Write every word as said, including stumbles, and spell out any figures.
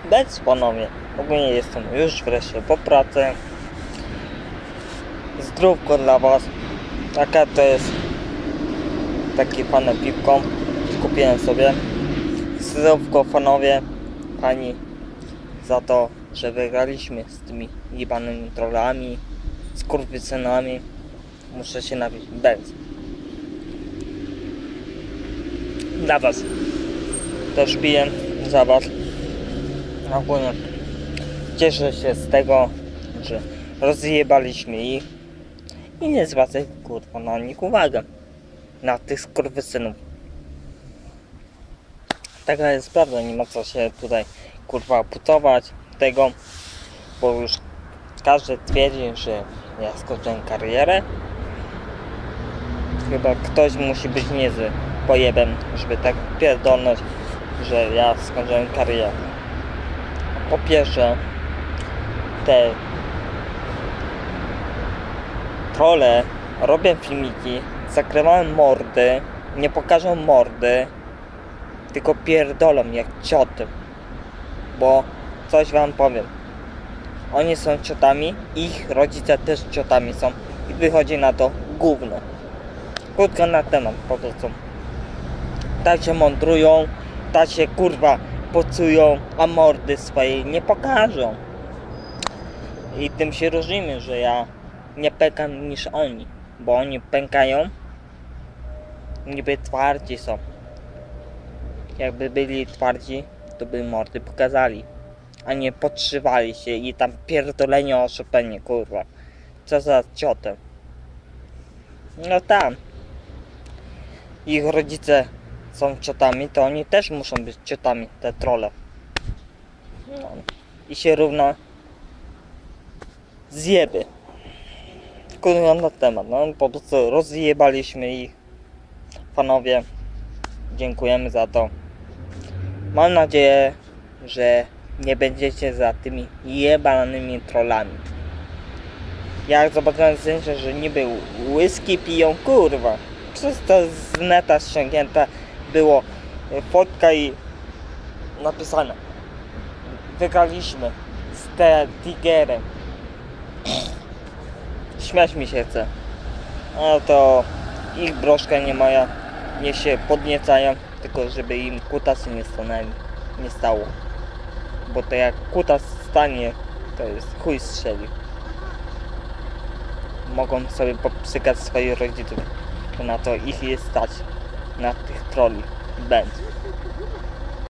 Bez panowie. Ogólnie jestem już wreszcie po pracy. Zdrówko dla was. Taka to jest takie fajne piwko. Kupiłem sobie. Zdrówko panowie. Pani za to, że wygraliśmy z tymi jebanymi trollami, z kurwysynami. Muszę się napić. Bez. Dla was. Też piję za was. Ogólnie cieszę się z tego, że rozjebaliśmy ich i nie zwracaj kurwa na nich uwagę, na tych skurwysynów. Taka jest prawda, nie ma co się tutaj kurwa putować tego, bo już każdy twierdzi, że ja skończyłem karierę. Chyba ktoś musi być niezły pojebem, żeby tak pierdolnąć, że ja skończyłem karierę. Po pierwsze, te trolle robią filmiki, zakrywałem mordy, nie pokażą mordy, tylko pierdolą jak cioty. Bo coś wam powiem, oni są ciotami, ich rodzice też ciotami są i wychodzi na to gówno. Krótko na temat po prostu. Tak się mądrują, tak się kurwa pocują, a mordy swojej nie pokażą. I tym się różnimy, że ja nie pękam niż oni, bo oni pękają, niby twardzi są. Jakby byli twardzi, to by mordy pokazali, a nie podszywali się i tam pierdolenie o Chopinie, kurwa. Co za ciotę. No tam. Ich rodzice są ciotami, to oni też muszą być ciotami, te trolle. No. I się równa zjeby. Kurwa na temat, no po prostu rozjebaliśmy ich. Panowie, dziękujemy za to. Mam nadzieję, że nie będziecie za tymi jebanymi trollami. Jak zobaczyłem zdjęcie, że niby whisky piją, kurwa. Przez to z neta ściągnięte było fotka i napisane: wygraliśmy z te Tigerem. Śmiać mi się chce. No to ich broszka nie moja. Niech się podniecają, tylko żeby im kutasy nie stanęli, nie stało. Bo to jak kutas stanie, to jest chuj strzeli. Mogą sobie popsykać swoich rodziców. To na to ich jest stać. Na tych trolli. Będzie.